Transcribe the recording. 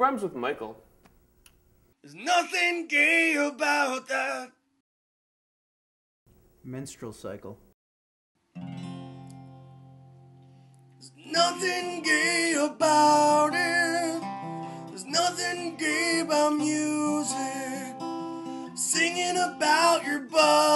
rhymes with Michael? There's nothing gay about that. Menstrual cycle. There's nothing gay about it. There's nothing gay about music. Singing about your butt.